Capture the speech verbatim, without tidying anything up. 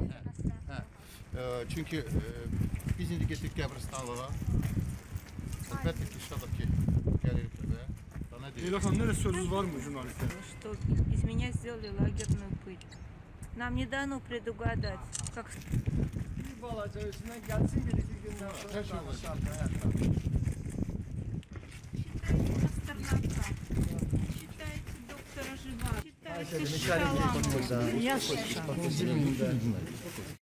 Hə. Hə. Çünki e, biz indi getdik qəbristanlığa. Əlbəttə ki, inşallah ki, gəlirdir və nə deyir? Leyla xanım, neresi sözünüz var mı jurnaliste? Что из меня сделали лагерную пыль. Нам не дано предугадать, как... Bir balaca özündən gəlsin, bir iki gündən sonra danışar. Считайте доктора жива. Считайте шоколад. Я